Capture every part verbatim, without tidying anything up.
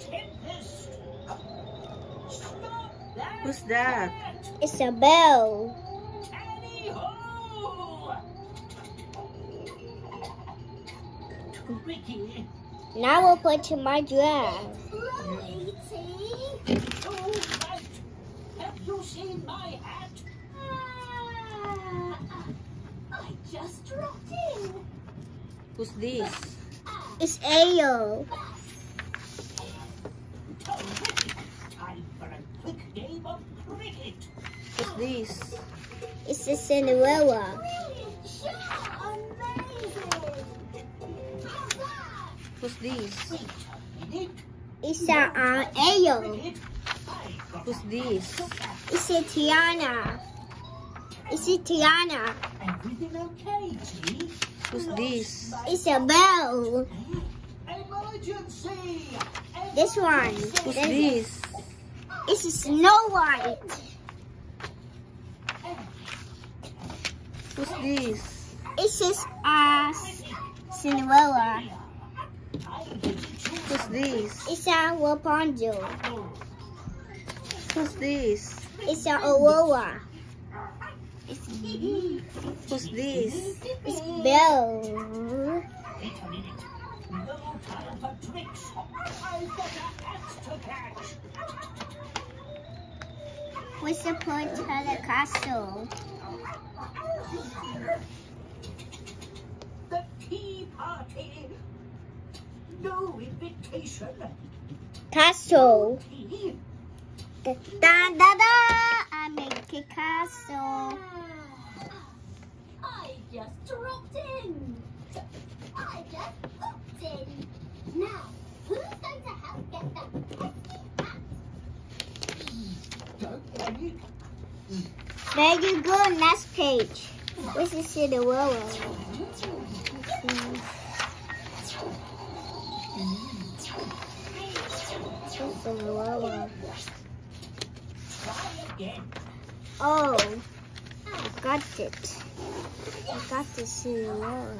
Who's that? It's a bell. Now we'll put to my dress. Have you seen my hat? Ah, I just dropped in. Who's this? It's Ayo. Time for a quick game of cricket. Who's this? It's a Cinderella. Brilliant shot! Amazing! How's that? Who's this? Wait a minute. It's a uh, Ayo. Cricket. I've got Who's a this? It's a Tiana. It's a Tiana. Everything okay, T? Who's this? It's a bell. Emergency! This one. Who's This- this? It's a Snow White. Who's this? It's just a Cinderella. Who's this? It's a Rapunzel. Who's this? It's a Aurora. Who's this? It's Belle. Wait a minute. No time for tricks. I've got a axe to catch. What's the point to the castle? The tea party. No invitation. Castle. Tea. Da da da da. I make a castle. I just dropped in. I just popped in. Now, who's going to help get that pesky hat? Don't panic. There you go. Next page. Where's the Cinderella? Cinderella. Try again. Oh, I got it. I got the Cinderella.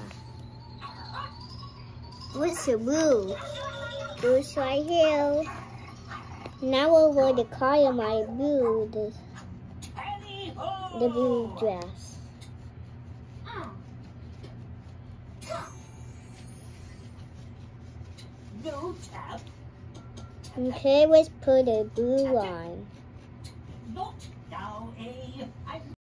What's the blue? Blue's right here. Now we're going to color my blue, the, Tally-ho! the blue dress. No tap. Okay, let's put a blue line.